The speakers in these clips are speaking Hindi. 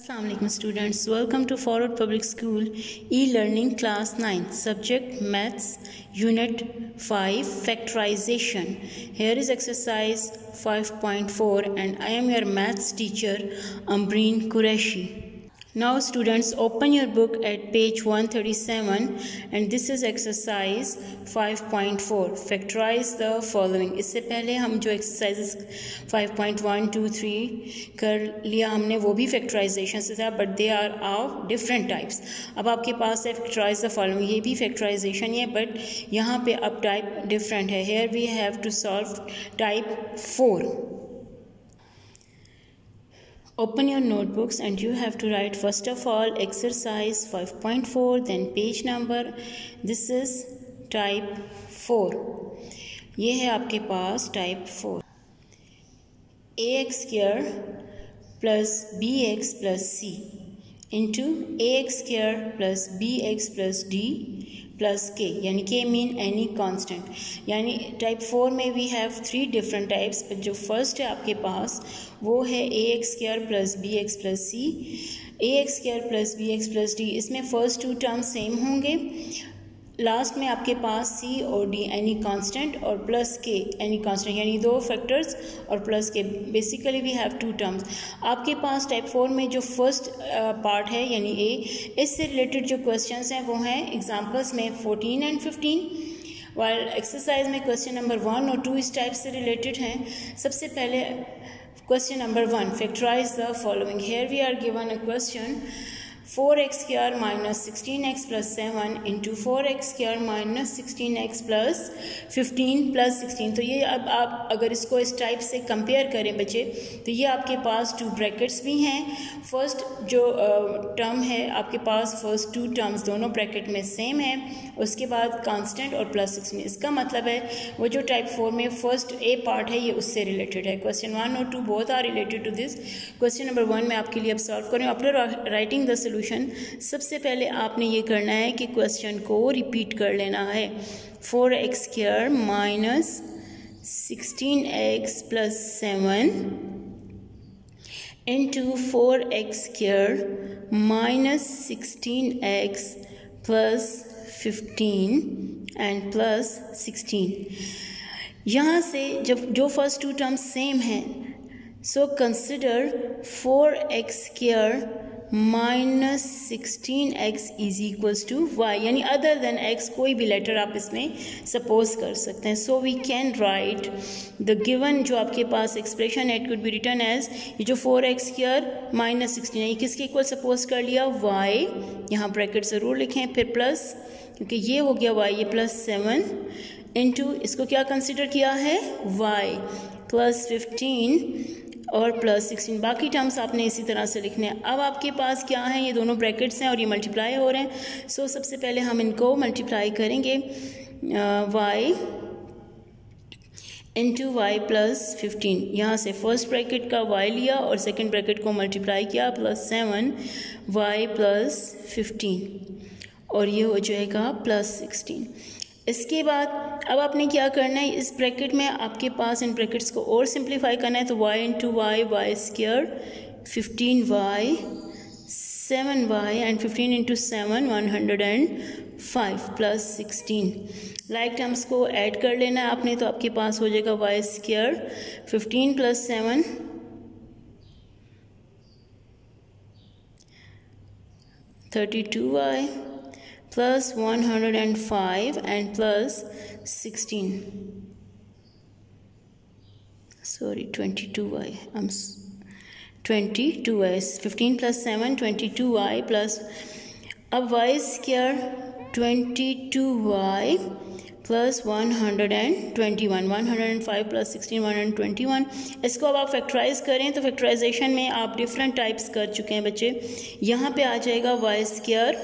Assalamu alaikum students, welcome to Forward Public School e-learning class 9th subject maths unit 5 factorization. Here is exercise 5.4 and I am your maths teacher Ambreen Qureshi. Now students, open your book at page 137 and this is exercise 5.4. Factorize the following. इससे पहले हम जो exercises 5.1, 2, 3 कर लिया हमने, वो भी factorization से था, but they are of different types. अब आपके पास है factorize the following, ये भी factorization है, but यहाँ पे अब type different है. Here we have to solve type 4. Open your notebooks and you have to write first of all exercise 5.4, then page number. This is type 4. ये है आपके पास type 4. ax square plus bx plus c into ax square plus bx plus d plus k, यानी के मीन एनी कांस्टेंट. यानी टाइप 4 में वी हैव 3 डिफरेंट टाइप्स. जो फर्स्ट है आपके पास वो है a x square plus b x plus c. A x square plus b x plus d, इसमें फर्स्ट 2 टर्म्स सेम होंगे. लास्ट में आपके पास सी और डी एनी कांस्टेंट और प्लस के एनी कांस्टेंट, यानी 2 फैक्टर्स और plus k. Basically we have 2 terms. आपके पास टाइप 4 में जो फर्स्ट पार्ट है यानी ए, इससे रिलेटेड जो क्वेश्चंस हैं वो हैं एग्जांपल्स में 14 एंड 15, वाइल एक्सरसाइज में क्वेश्चन नंबर 1 और 2 इस टाइप से रिलेटेड हैं. सबसे पहले question number 1, factorise the following. Here we are given a question 4x square minus 16x plus 7 into 4x square minus 16x plus 15 plus 16. तो ये अब आप अगर इसको इस टाइप से कंपेयर करें बच्चे, तो ये आपके पास 2 ब्रैकेट्स भी हैं. फर्स्ट जो टर्म है आपके पास, फर्स्ट 2 टर्म्स दोनों ब्रैकेट में सेम है. उसके बाद कांस्टेंट और प्लस 16. इसका मतलब है वो जो टाइप 4 में फर्स्ट ए पार्ट है ये उससे रिलेटेड है. क्वेश्चन 1 और 2 both are related to this. Question number 1 मैं आपके लिए अब सॉल्व करूँ. आफ्टर राइटिंग द सबसे पहले आपने ये करना है कि क्वेश्चन को रिपीट कर लेना है. 4x square minus 16x plus 7 into 4x square minus 16x plus 15 and plus 16. यहाँ से जब जो फर्स्ट 2 टर्म्स सेम हैं, so consider 4x square minus 16x is equals to y, यानी अदर देन x कोई भी लेटर आप इसमें सपोज कर सकते हैं. So we can write the given जो आपके पास एक्सप्रेशन है, it could be written as, ये जो 4x स्क्वायर माइनस 16 है ये किसके इक्वल सपोज कर लिया, y. यहाँ ब्रैकेट ज़रूर लिखें, फिर प्लस, क्योंकि ये हो गया y, ये प्लस 7 इंटू इसको क्या कंसिडर किया है y प्लस 15 और प्लस 16. बाकी टर्म्स आपने इसी तरह से लिखने हैं. अब आपके पास क्या है, ये दोनों ब्रैकेट्स हैं और ये मल्टीप्लाई हो रहे हैं. सो सबसे पहले हम इनको मल्टीप्लाई करेंगे. y into y plus 15. यहाँ से फर्स्ट ब्रैकेट का y लिया और सेकंड ब्रैकेट को मल्टीप्लाई किया, प्लस 7 y प्लस 15 और ये हो जाएगा प्लस 16. इसके बाद अब आपने क्या करना है, इस ब्रैकेट में आपके पास इन ब्रैकेट्स को और सिंप्लीफाई करना है. तो y into y, y square 15y 7y and 15 into 7 105 plus 16. Like terms को ऐड कर लेना है आपने, तो आपके पास हो जाएगा y square 15 plus 7 32y plus 105 and plus 16. Sorry, 22y. 22y. 15 plus 7, 22y plus. अब y square 22y plus 121. 105 plus 16 121. इसको अब आप फैक्टराइज करें तो फैक्टराइजेशन में आप डिफरेंट टाइप्स कर चुके हैं बच्चे. यहाँ पे आ जाएगा y स्क्वायर.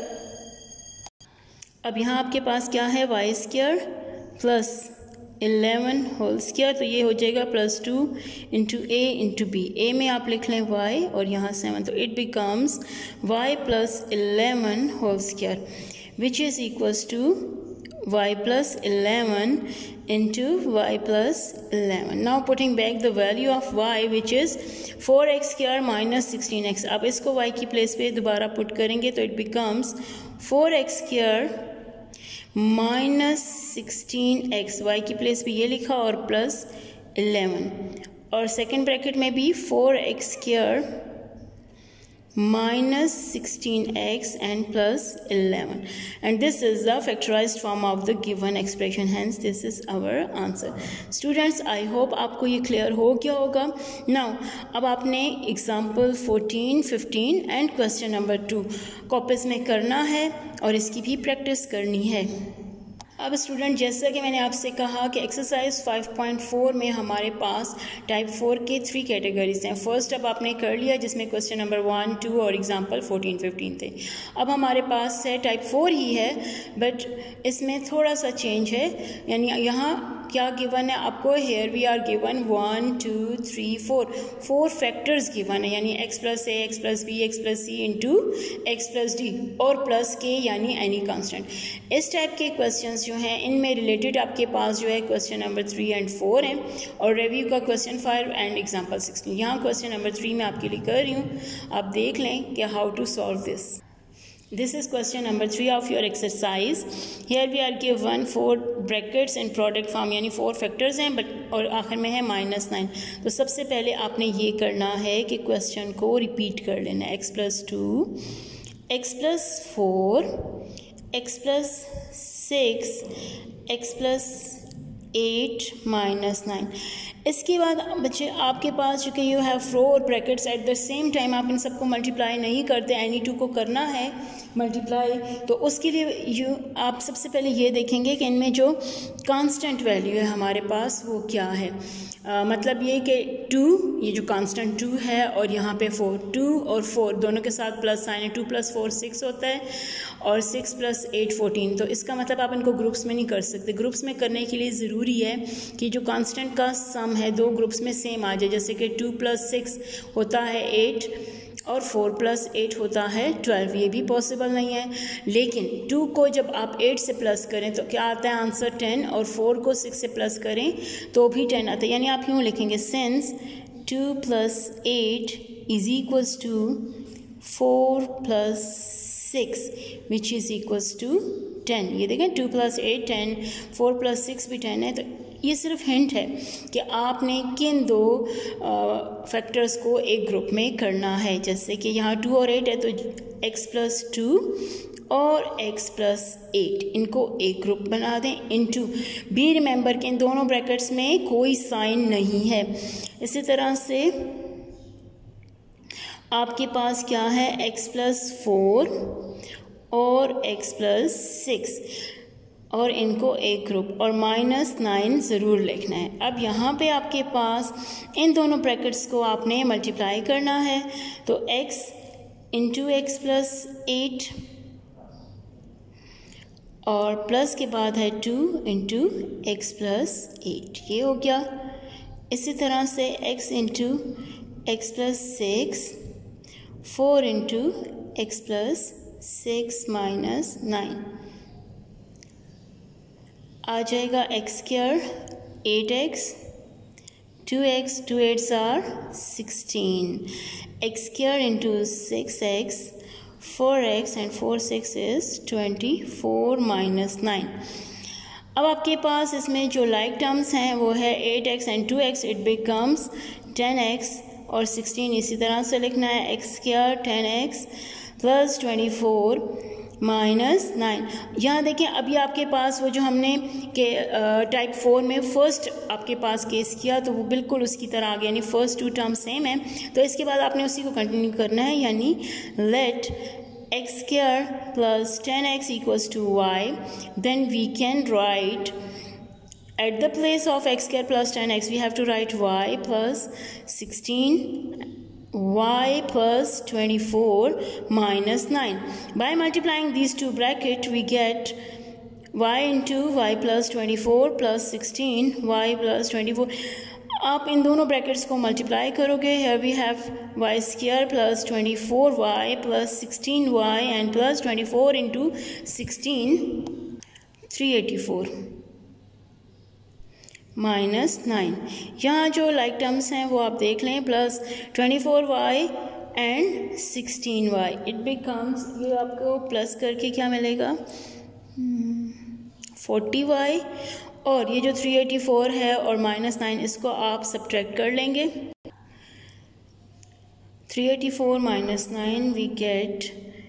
अब यहाँ आपके पास क्या है, y square plus 11 whole square, तो ये हो जाएगा plus 2 into a into b. A में आप लिख लें y और यहाँ 7, तो it becomes y plus 11 whole square which is equals to y plus 11 into y plus 11. Now putting back the value of y which is 4x square minus 16x. अब इसको y की प्लेस पे दोबारा पुट करेंगे तो it becomes 4x square minus 16x. y की प्लेस पे ये लिखा और प्लस 11 और सेकेंड ब्रैकेट में भी 4x square minus 16x and plus 11, and this is the factorized form of the given expression, hence this is our answer. Students, I hope आपको ये clear हो गया होगा. Now अब आपने example 14, 15 and question number 2 copies में करना है और इसकी भी प्रैक्टिस करनी है. अब स्टूडेंट, जैसा कि मैंने आपसे कहा कि एक्सरसाइज 5.4 में हमारे पास टाइप 4 के 3 कैटेगरीज हैं. फर्स्ट अब आपने कर लिया जिसमें क्वेश्चन नंबर 1, 2 और एग्जांपल 14, 15 थे. अब हमारे पास है टाइप 4 ही है बट इसमें थोड़ा सा चेंज है. यानी यहाँ क्या गिवन है आपको, here we are given 1, 2, 3, 4 factors given है. यानी x plus a, x plus b, x plus c into x plus d और प्लस के यानी एनी कांस्टेंट. इस टाइप के क्वेश्चंस जो हैं इनमें रिलेटेड आपके पास जो है क्वेश्चन नंबर 3 एंड 4 हैं और रिव्यू का क्वेश्चन 5 एंड एग्जांपल 16. यहाँ क्वेश्चन नंबर 3 में आपके लिए कर रही हूँ, आप देख लें कि how to solve this. This is question number 3 of your exercise. Here we are given 4 brackets in product form, यानी 4 factors हैं बट और आखिर में है -9. तो सबसे पहले आपने ये करना है कि क्वेश्चन को रिपीट कर लेना है. x plus 2, x plus 4, x plus 6, x plus 8 -9. इसके बाद बच्चे आपके पास चूँकि you have 4 brackets at the same time, आप इन सबको मल्टीप्लाई नहीं करते, एनी टू को करना है मल्टीप्लाई. तो उसके लिए आप सबसे पहले ये देखेंगे कि इनमें जो कांस्टेंट वैल्यू है हमारे पास वो क्या है. मतलब ये कि 2, ये जो कांस्टेंट 2 है और यहाँ पे 4, 2 और 4 दोनों के साथ प्लस साइन है. 2 + 4 6 होता है और 6 + 8 14. तो इसका मतलब आप इनको ग्रुप्स में नहीं कर सकते. ग्रुप्स में करने के लिए ज़रूरी है कि जो कांस्टेंट का सम है 2 ग्रुप्स में सेम आ जाए. जैसे कि 2 + 6 होता है 8 और 4 + 8 होता है 12. ये भी पॉसिबल नहीं है. लेकिन 2 को जब आप 8 से प्लस करें तो क्या आता है आंसर 10 और 4 को 6 से प्लस करें तो भी 10 आता है. यानी आप यूँ लिखेंगे since 2 + 8 = 4 + 6 which is equals to 10. ये देखें 2 + 8 10, 4 + 6 भी 10 है. तो ये सिर्फ हिंट है कि आपने किन 2 फैक्टर्स को एक ग्रुप में करना है. जैसे कि यहाँ 2 और 8 है तो x + 2 और x + 8 इनको एक ग्रुप बना दें. इनटू बी रिमेंबर कि इन दोनों ब्रैकेट्स में कोई साइन नहीं है. इसी तरह से आपके पास क्या है x + 4 और x + 6 और इनको एक ग्रुप और -9 ज़रूर लिखना है. अब यहाँ पे आपके पास इन दोनों ब्रैकेट्स को आपने मल्टीप्लाई करना है. तो x इंटू x + 8 और प्लस के बाद है 2 इंटू x + 8. ये हो गया. इसी तरह से x into x + 6, 4 into x + 6 -9 आ जाएगा. x² 8x, 2x 2 8s are 16, x² into 6x, 4x and 4 6 is 24 -9. अब आपके पास इसमें जो लाइक टर्म्स हैं वो है 8x and 2x, it becomes 10x और 16. इसी तरह से लिखना है x² 10x + 24 -9. यहाँ देखें अभी आपके पास वो जो हमने के टाइप 4 में फ़र्स्ट आपके पास केस किया तो वो बिल्कुल उसकी तरह आ गया. यानी फ़र्स्ट 2 टर्म सेम है. तो इसके बाद आपने उसी को कंटिन्यू करना है. यानी let x² + 10x = y. Then we can write at the place of x² + 10x we have to write y + 16, y + 24 -9. By multiplying these two brackets we get y into y + 24 + 16 y + 24. आप इन दोनों ब्रैकेट्स को मल्टीप्लाई करोगे. here we have y² + 24y + 16y and + 24 into 16. 384 minus 9। यहाँ जो लाइक टर्म्स हैं वो आप देख लें, plus 24y and 16y, it becomes, ये आपको प्लस करके क्या मिलेगा 40y, और ये जो 384 है और माइनस 9 इसको आप सब्ट्रैक्ट कर लेंगे। 384 माइनस 9 वी गेट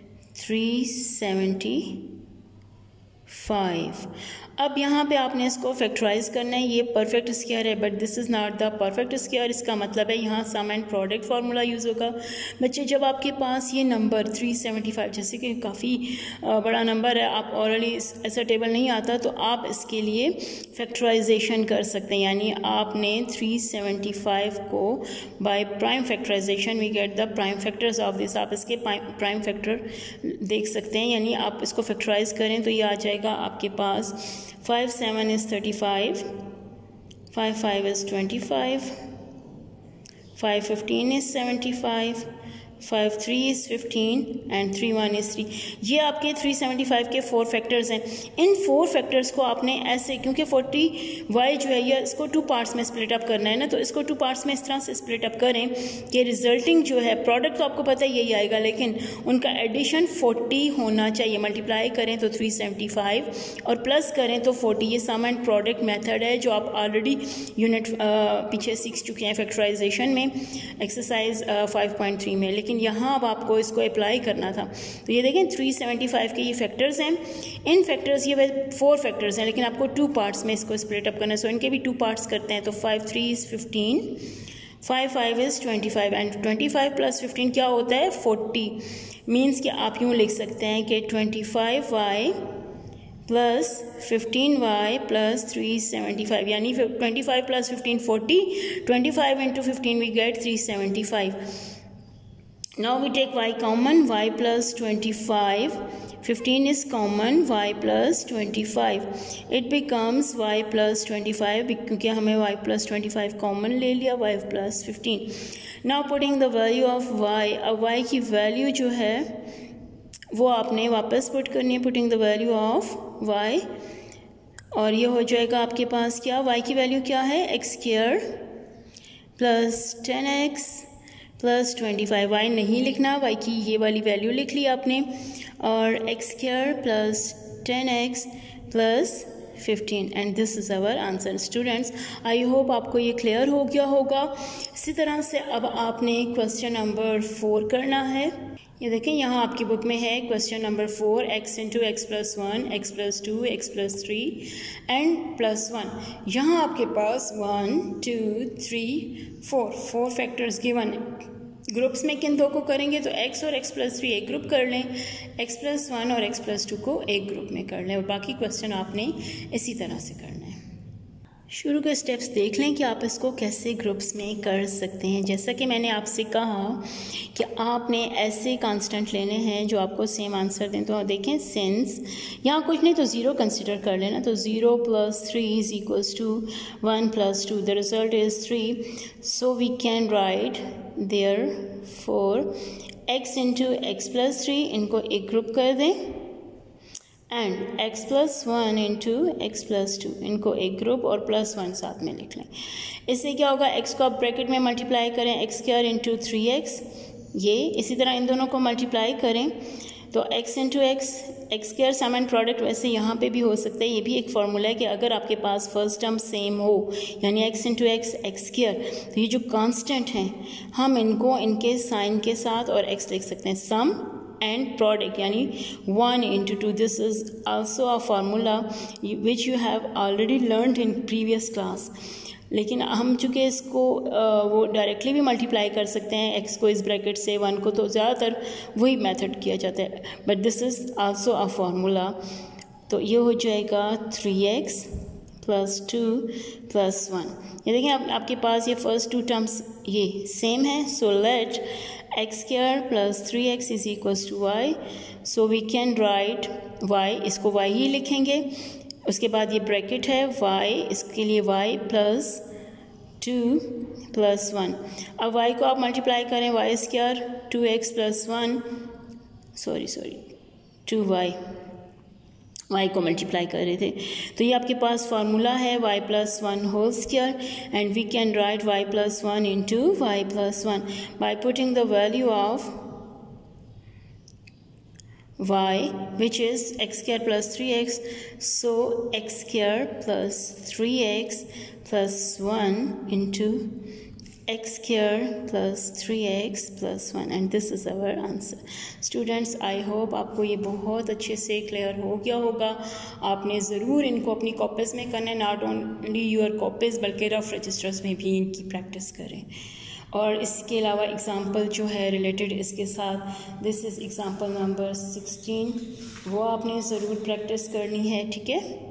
375। अब यहाँ पे आपने इसको फैक्टराइज करना है। ये परफेक्ट स्क्वायर है but this is not the perfect square. इसका मतलब है यहाँ sum and product formula use होगा। बच्चे जब आपके पास ये नंबर 375 जैसे कि काफ़ी बड़ा नंबर है, आप ऑलरेडी ऐसा टेबल नहीं आता तो आप इसके लिए फैक्टराइजेशन कर सकते हैं। यानी आपने 375 को by prime factorisation we get the prime factors of this. आप इसके प्राइम फैक्टर देख सकते हैं, यानी आप इसको फैक्टराइज करें तो ये आ जाएगा आपके पास 5 7 is 35, 5 5 is 25, 5 15 is 75, 5 3 is 15 and 3 1 is 3। ये आपके 375 के 4 फैक्टर्स हैं। इन 4 फैक्टर्स को आपने ऐसे, क्योंकि 40y जो है ये इसको 2 पार्ट्स में स्प्लिट अप करना है ना, तो इसको 2 पार्ट्स में इस तरह से स्प्लिट अप करें कि रिजल्टिंग जो है प्रोडक्ट तो आपको पता है यही आएगा, लेकिन उनका एडिशन 40 होना चाहिए। मल्टीप्लाई करें तो 375 और प्लस करें तो 40। ये सम एंड प्रोडक्ट मेथड है जो आप ऑलरेडी यूनिट पीछे सीख चुके हैं फैक्टराइजेशन में, एक्सरसाइज 5.3 में। लेकिन यहाँ अब आपको इसको अप्लाई करना था। तो ये देखें 375 के ये फैक्टर्स हैं। इन फैक्टर्स ये 4 फैक्टर्स हैं, लेकिन आपको 2 पार्ट्स में इसको स्प्लिट अप करना है। सो इनके भी 2 पार्ट्स करते हैं। तो 5 3 is 15, 5 5 is 25 एंड 25 प्लस 15 क्या होता है 40। मीन्स कि आप यूँ लिख सकते हैं कि 25y प्लस 15y प्लस 375, यानी 25 plus 15 40, 25 into 15 we get 375। Now we take y common, y plus 25, 15 is common, y plus 25, it becomes y plus 25 क्योंकि हमें y plus 25 common ले लिया, y plus 15। Now putting the value of y, अब y की वैल्यू जो है वो आपने वापस पुट करनी है, putting the value of y, और ये हो जाएगा आपके पास क्या, y की वैल्यू क्या है x square plus 10x plus 25। y नहीं लिखना, y की ये वाली वैल्यू लिख ली आपने, और x square plus 10x plus 15 and this is our answer. Students I hope आपको ये क्लियर हो गया होगा। इसी तरह से अब आपने क्वेश्चन नंबर 4 करना है। ये देखें यहाँ आपकी बुक में है question number 4, x into x plus 1, x plus 2, x plus 3 and plus 1। यहाँ आपके पास 1 2 3 4 फैक्टर्स गिवन है। ग्रुप्स में किन दो को करेंगे तो x और x प्लस 3 एक ग्रुप कर लें, x प्लस 1 और x प्लस 2 को एक ग्रुप में कर लें, और बाकी क्वेश्चन आपने इसी तरह से करना है। शुरू के स्टेप्स देख लें कि आप इसको कैसे ग्रुप्स में कर सकते हैं। जैसा कि मैंने आपसे कहा कि आपने ऐसे कांस्टेंट लेने हैं जो आपको सेम आंसर दें। तो देखें सिंस यहाँ कुछ नहीं तो 0 कंसिडर कर लेना, तो 0 plus 3 is equals to 1 plus 2, the result is 3। So we can write therefore x into x plus 3, इनको एक ग्रुप कर दें, एंड x प्लस 1 इंटू एक्स प्लस 2, इनको एक ग्रुप और प्लस 1 साथ में लिख लें। इससे क्या होगा, x को आप ब्रैकेट में मल्टीप्लाई करें, एक्स स्क्वायर इंटू 3x, ये इसी तरह इन दोनों को मल्टीप्लाई करें तो x into x square sum and product वैसे यहाँ पे भी हो सकता है। ये भी एक फार्मूला है कि अगर आपके पास फर्स्ट टर्म सेम हो, यानी x इंटू एक्स स्क्वायर, तो ये जो कांस्टेंट हैं हम इनको इनके साइन के साथ और x लिख सकते हैं, सम and product, yani 1 into 2. This is also a formula which you have already learned in previous class. लेकिन हम चूँकि इसको वो डायरेक्टली भी मल्टीप्लाई कर सकते हैं, x को इस ब्रैकेट से 1 को, तो ज़्यादातर वही मेथड किया जाता है, but this is also a formula. तो ये हो जाएगा 3x प्लस 2 प्लस 1। ये देखें आपके पास ये फर्स्ट 2 टर्म्स ये सेम है, so let x square plus 3x is equals to y। So we can write y, इसको y ही लिखेंगे, उसके बाद ये ब्रैकेट है y, इसके लिए y प्लस 2 प्लस 1। अब y को आप मल्टीप्लाई करें, y square 2x plus 1, 2y y को मल्टीप्लाई कर रहे थे। तो ये आपके पास फार्मूला है y plus 1 whole square and we can write y plus 1 into y plus 1 by putting the value of y which is x square plus 3x, so x square plus 3x plus 1 into x square plus 3x plus 1 and this is our answer. Students, I hope आपको ये बहुत अच्छे से क्लियर हो गया होगा। आपने ज़रूर इनको अपनी कॉपीज़ में करना है, नॉट ओनली योर कॉपीज़ बल्कि रफ रजिस्टर्स में भी इनकी प्रैक्टिस करें। और इसके अलावा एग्ज़ाम्पल जो है रिलेटेड इसके साथ, दिस इज़ एग्ज़ाम्पल नंबर 16, वो आपने ज़रूर प्रैक्टिस करनी है, ठीक है।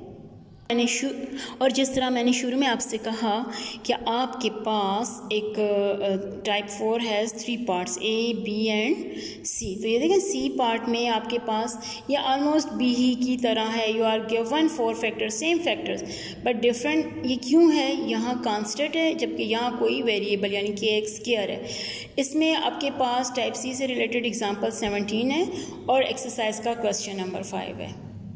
और जिस तरह मैंने शुरू में आपसे कहा कि आपके पास एक type 4 has 3 parts A, B and C। तो ये देखें C पार्ट में आपके पास ये ऑलमोस्ट B ही की तरह है। You are given 4 factors, same factors but different. ये क्यों है? यहाँ कांस्टेंट है जबकि यहाँ कोई वेरिएबल यानी कि x स्क्वायर है। इसमें आपके पास टाइप C से रिलेटेड एग्जाम्पल 17 है और एक्सरसाइज का क्वेश्चन नंबर 5 है।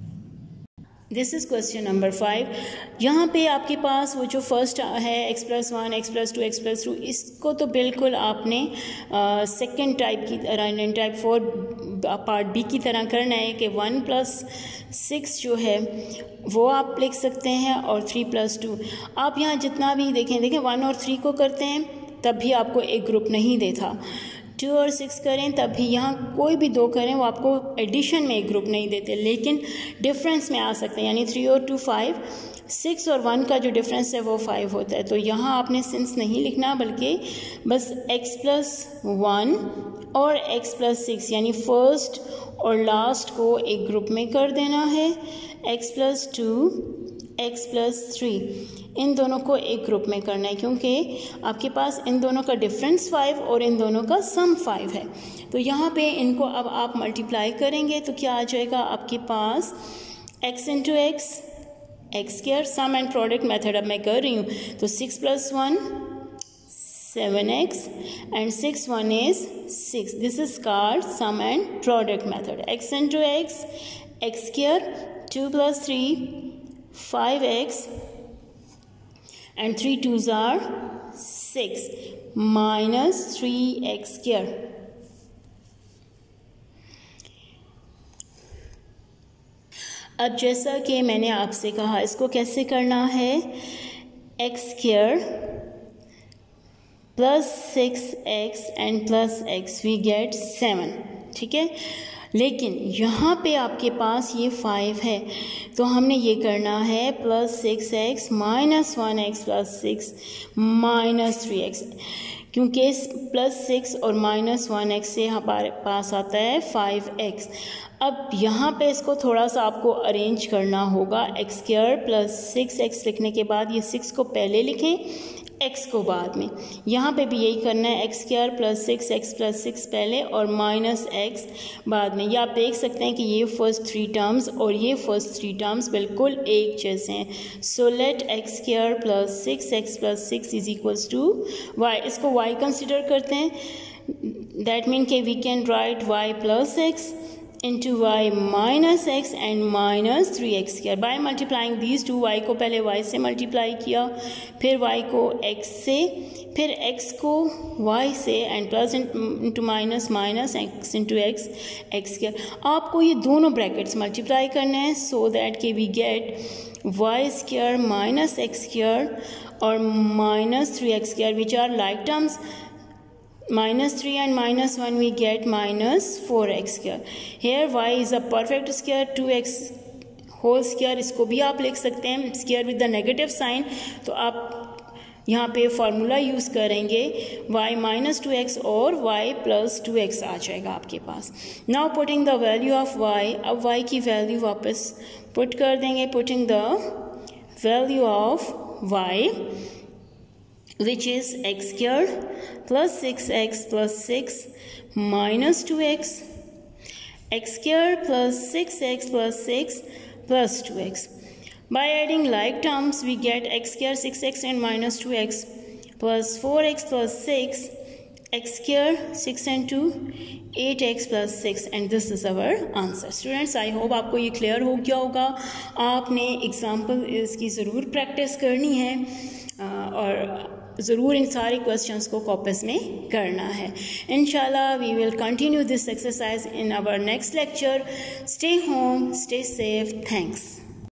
This is question number 5। यहाँ पे आपके पास वो जो फर्स्ट है x plus 1, x plus 2, x plus 2, इसको तो बिल्कुल आपने सेकेंड टाइप की तरह, टाइप 4 पार्ट B की तरह करना है कि 1 प्लस 6 जो है वो आप लिख सकते हैं और 3 प्लस 2। आप यहाँ जितना भी देखें 1 और 3 को करते हैं तब भी आपको एक ग्रुप नहीं देता। 2 और 6 करें तब भी, यहाँ कोई भी 2 करें वो आपको एडिशन में एक ग्रुप नहीं देते, लेकिन डिफरेंस में आ सकते हैं। यानी 3 और 2 5, 6 और 1 का जो डिफरेंस है वो 5 होता है। तो यहाँ आपने सिंस नहीं लिखना बल्कि बस x प्लस 1 और x प्लस 6 यानी फर्स्ट और लास्ट को एक ग्रुप में कर देना है। x प्लस 2, x प्लस 3 इन दोनों को एक ग्रुप में करना है क्योंकि आपके पास इन दोनों का डिफरेंस 5 और इन दोनों का सम 5 है। तो यहाँ पे इनको अब आप मल्टीप्लाई करेंगे तो क्या आ जाएगा आपके पास x into x, x square, sum and product method अब मैं कर रही हूँ। तो 6 plus 1 7x and 6 1 is 6. This is called sum and product method. x into x, x square, 2 plus 3 5x and 3 2s are 6 minus 3x square. अब जैसा कि मैंने आपसे कहा इसको कैसे करना है, x square plus 6x and plus x we get 7, ठीक है। लेकिन यहाँ पे आपके पास ये 5 है तो हमने ये करना है plus 6x minus 1x plus 6 minus 3x, क्योंकि प्लस 6 और माइनस 1x से हमारे पास आता है 5x। अब यहाँ पे इसको थोड़ा सा आपको अरेंज करना होगा। एक्स स्क्वायर प्लस 6x लिखने के बाद ये 6 को पहले लिखें, x को बाद में। यहाँ पे भी यही करना है, x square plus 6x plus 6 पहले और माइनस x बाद में। ये आप देख सकते हैं कि ये फर्स्ट 3 टर्म्स और ये फर्स्ट 3 टर्म्स बिल्कुल एक जैसे हैं। So let x square plus 6x plus 6 is equals to y। इसको y कंसिडर करते हैं, दैट मीन कि we can write y plus x into y minus x and minus 3x square by multiplying these two। y को पहले y से मल्टीप्लाई किया, फिर y को x से, फिर x को y से and plus into minus minus x into x, x square. आपको ये दोनों ब्रैकेट्स मल्टीप्लाई करने हैं सो दैट कि we get y square minus x square और minus 3x square which are like terms. minus 3 and minus 1 we get minus 4x square. Here y is a perfect square, 2x whole square इसको भी आप लिख सकते हैं square with the negative sign। तो आप यहाँ पे फार्मूला यूज़ करेंगे y minus 2x और y plus 2x आ जाएगा आपके पास। Now putting the value of y, अब y की वैल्यू वापस पुट कर देंगे, putting the value of y which is x squared plus 6x plus 6 minus 2x, x squared plus 6x plus 6 plus 2x. By adding like terms we get x squared 6x and minus 2x plus 4x plus 6 x square 6 and 2 8x plus 6 and this is our answer. Students, I hope आपको ये क्लियर हो गया होगा. आपने एग्जाम्पल इसकी ज़रूर प्रैक्टिस करनी है और ज़रूर इन सारे क्वेश्चंस को कॉपीज में करना है. इंशाल्लाह we will continue this exercise in our next lecture. Stay home, stay safe. Thanks.